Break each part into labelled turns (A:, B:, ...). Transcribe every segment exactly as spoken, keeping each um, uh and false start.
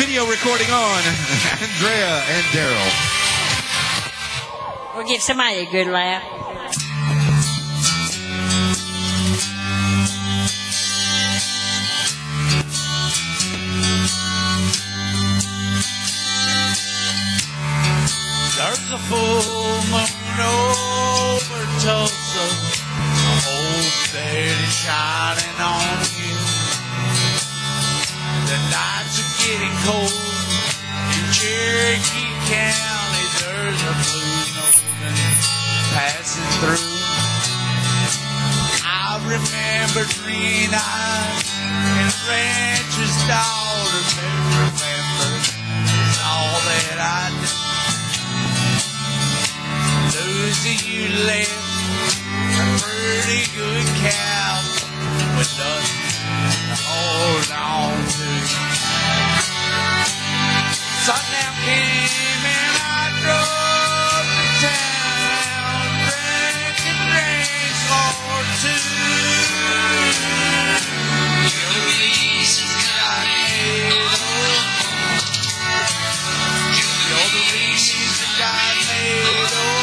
A: video recording on Andrea and Daryl.
B: We'll give somebody a good laugh.
C: There's a full moon over Tulsa. I hope that it's shining on you. The nights are getting cold in Cherokee County. There's a blue Northern passing through. I remember green eyes and a rancher's daughter. Remember, it's all that I do. Lucy, you left a pretty good cow with nothing to hold on to. Sundown came and I drove to town, drank and drank for two. You're the reason I made up. You're the reason God made up.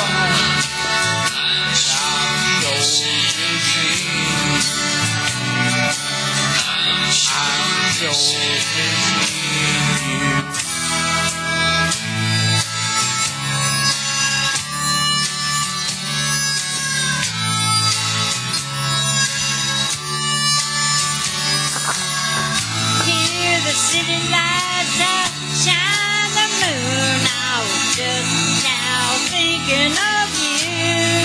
B: The city lights outshine the moon. I was just now thinking of you.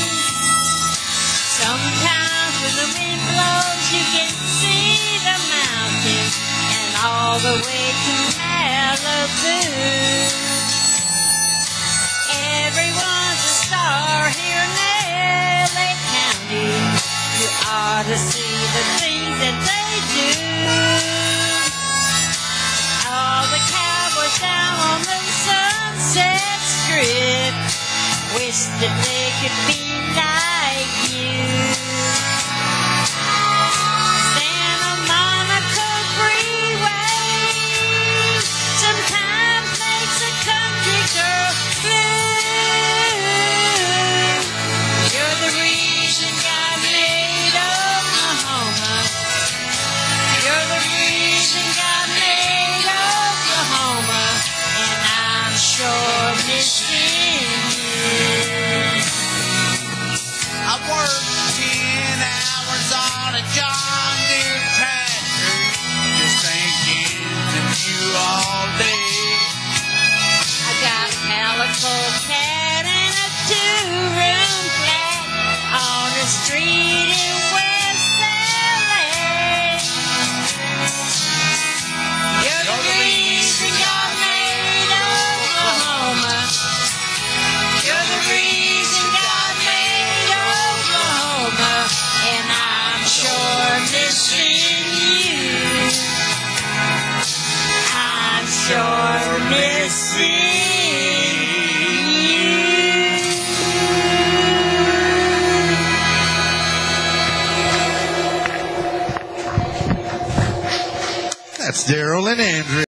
B: Sometimes when the wind blows, you can see the mountains and all the way to Malibu. Everyone's a star here in L A County. You ought to see the things that they do. All the cowboys down on the Sunset Strip wish that they could be like you. Santa Monica Freeway sometimes makes a country girl blue. You're the reason God made Oklahoma. You're the reason God made Oklahoma, and I'm sure missing you.
C: I worked ten hours on a John Deere tractor, just thinking of you all day.
B: I got a calico cat and a two-room flat on the street in West L A. You're the reason God made Oklahoma. You're the reason God made Oklahoma, and I'm sure missing you. I'm sure missing you.
A: That's Daryl and Andrea.